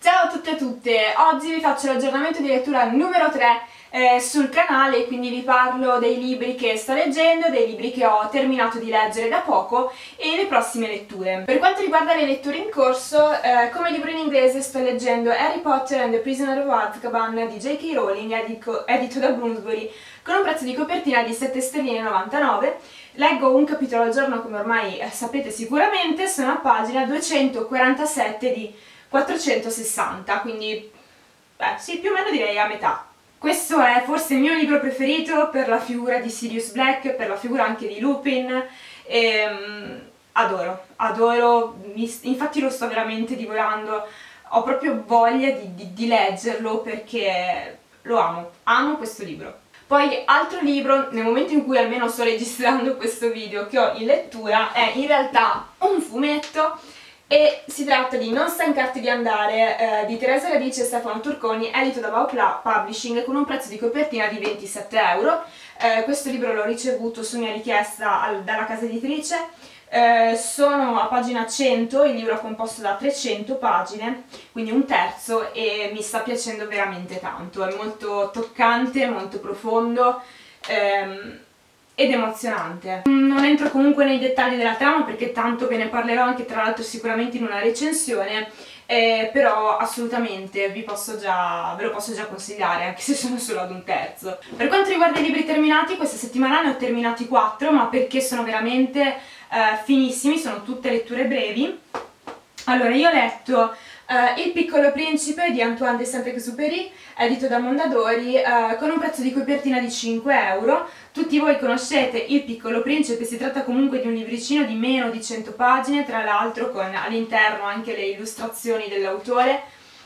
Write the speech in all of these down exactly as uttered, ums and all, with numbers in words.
Ciao a tutte e a tutte, oggi vi faccio l'aggiornamento di lettura numero tre eh, sul canale, quindi vi parlo dei libri che sto leggendo, dei libri che ho terminato di leggere da poco e le prossime letture. Per quanto riguarda le letture in corso, eh, come libro in inglese sto leggendo Harry Potter and the Prisoner of Azkaban di J K Rowling, edito, edito da Bloomsbury, con un prezzo di copertina di sette sterline e novantanove. Leggo un capitolo al giorno, come ormai eh, sapete sicuramente, sono a pagina duecentoquarantasette di quattrocentosessanta, quindi beh, sì, più o meno direi a metà. Questo è forse il mio libro preferito per la figura di Sirius Black, per la figura anche di Lupin, e, um, adoro, adoro, infatti lo sto veramente divorando, ho proprio voglia di, di, di leggerlo perché lo amo, amo questo libro. Poi altro libro, nel momento in cui almeno sto registrando questo video, che ho in lettura, è in realtà un fumetto e si tratta di Non stancarti di andare, eh, di Teresa Radice e Stefano Turconi, edito da Baupla Publishing con un prezzo di copertina di ventisette euro. Eh, questo libro l'ho ricevuto su mia richiesta al, dalla casa editrice. Eh, sono a pagina cento, il libro è composto da trecento pagine, quindi un terzo, e mi sta piacendo veramente tanto. È molto toccante, molto profondo ehm, ed emozionante. Non entro comunque nei dettagli della trama perché tanto ve ne parlerò anche tra l'altro sicuramente in una recensione, eh, però assolutamente vi posso già, ve lo posso già consigliare, anche se sono solo ad un terzo. Per quanto riguarda i libri terminati, questa settimana ne ho terminati quattro, ma perché sono veramente eh, finissimi, sono tutte letture brevi. Allora, io ho letto uh, Il piccolo principe di Antoine de Saint-Exupéry, edito da Mondadori, uh, con un prezzo di copertina di cinque euro. Tutti voi conoscete Il piccolo principe, si tratta comunque di un libricino di meno di cento pagine, tra l'altro con all'interno anche le illustrazioni dell'autore,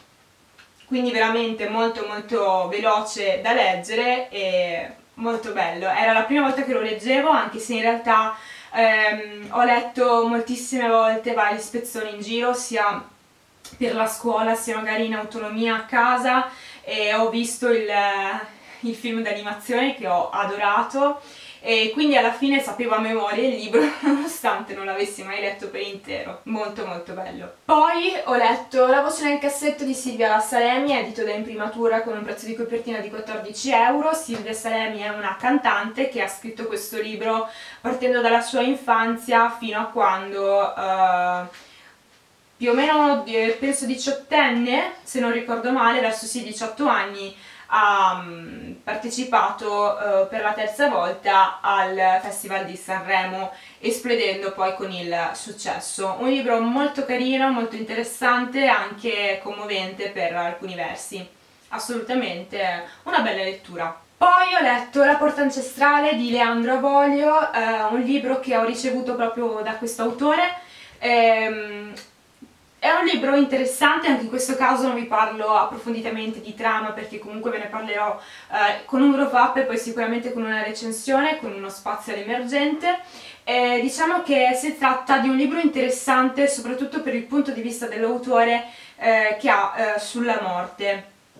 quindi veramente molto molto veloce da leggere e molto bello. Era la prima volta che lo leggevo, anche se in realtà ehm, ho letto moltissime volte vari spezzoni in giro, sia per la scuola sia magari in autonomia a casa, e ho visto il, il film d'animazione che ho adorato e quindi alla fine sapevo a memoria il libro nonostante non l'avessi mai letto per intero. Molto molto bello. Poi ho letto La voce nel cassetto di Silvia Salemi, edito da Imprimatura con un prezzo di copertina di quattordici euro. Silvia Salemi è una cantante che ha scritto questo libro partendo dalla sua infanzia fino a quando uh, più o meno penso diciottenne, se non ricordo male, verso sì diciotto anni, ha um, partecipato uh, per la terza volta al Festival di Sanremo, esplodendo poi con il successo. Un libro molto carino, molto interessante, anche commovente per alcuni versi. Assolutamente una bella lettura. Poi ho letto La porta ancestrale di Leandro Avolio, eh, un libro che ho ricevuto proprio da questo autore. Ehm, È un libro interessante, anche in questo caso non vi parlo approfonditamente di trama perché comunque ve ne parlerò eh, con un wrap up e poi sicuramente con una recensione, con uno spazio all'emergente. Eh, diciamo che si tratta di un libro interessante soprattutto per il punto di vista dell'autore eh, che ha eh, sulla morte.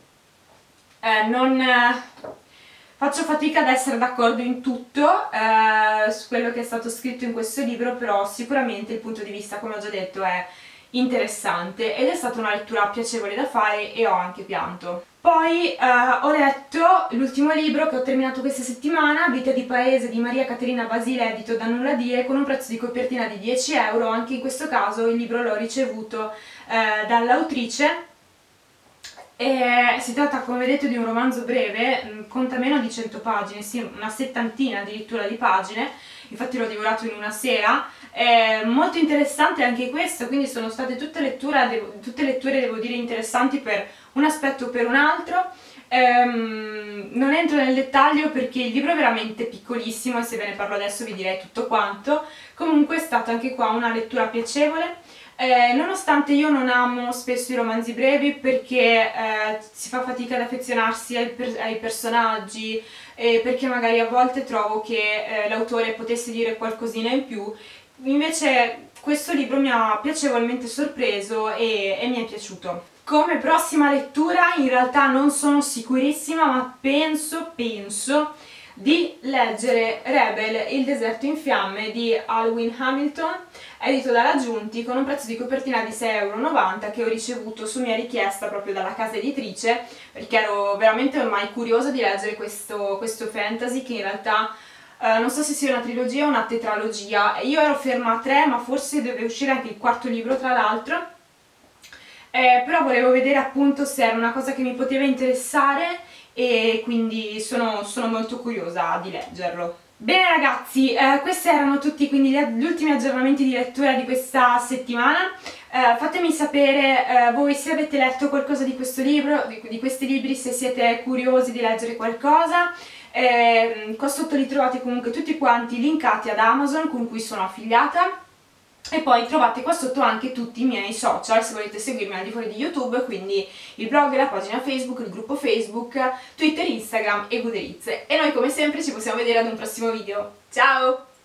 Eh, non... Eh, Faccio fatica ad essere d'accordo in tutto eh, su quello che è stato scritto in questo libro, però sicuramente il punto di vista, come ho già detto, è interessante ed è stata una lettura piacevole da fare e ho anche pianto. Poi eh, ho letto l'ultimo libro che ho terminato questa settimana, Vita di paese di Maria Caterina Basile, edito da Nulla Dire, con un prezzo di copertina di dieci euro. Anche in questo caso il libro l'ho ricevuto eh, dall'autrice. E si tratta, come vedete, di un romanzo breve, conta meno di cento pagine, sì, una settantina addirittura di pagine, infatti l'ho divorato in una sera. È molto interessante anche questo, quindi sono state tutte, lettura, devo, tutte letture, devo dire, interessanti per un aspetto o per un altro. Ehm, non entro nel dettaglio perché il libro è veramente piccolissimo e se ve ne parlo adesso vi direi tutto quanto. Comunque è stata anche qua una lettura piacevole. Eh, nonostante io non amo spesso i romanzi brevi perché eh, si fa fatica ad affezionarsi ai, per ai personaggi e perché magari a volte trovo che eh, l'autore potesse dire qualcosina in più, invece questo libro mi ha piacevolmente sorpreso e, e mi è piaciuto. Come prossima lettura in realtà non sono sicurissima, ma penso, penso di leggere Rebel, il deserto in fiamme di Alwyn Hamilton, edito da Raggiunti, con un prezzo di copertina di sei e novanta euro, che ho ricevuto su mia richiesta proprio dalla casa editrice, perché ero veramente ormai curiosa di leggere questo, questo fantasy, che in realtà Uh, non so se sia una trilogia o una tetralogia. Io ero ferma a tre, ma forse deve uscire anche il quarto libro, tra l'altro, eh, però volevo vedere appunto se era una cosa che mi poteva interessare, e quindi sono, sono molto curiosa di leggerlo. Bene ragazzi, eh, questi erano tutti quindi gli, gli ultimi aggiornamenti di lettura di questa settimana. Eh, fatemi sapere eh, voi se avete letto qualcosa di questo libro, di, di questi libri, se siete curiosi di leggere qualcosa. Eh, qua sotto li trovate comunque tutti quanti linkati ad Amazon, con cui sono affiliata, e poi trovate qua sotto anche tutti i miei social se volete seguirmi al di fuori di YouTube, quindi il blog, la pagina Facebook, il gruppo Facebook, Twitter, Instagram e Goodreads. E noi come sempre ci possiamo vedere ad un prossimo video. Ciao!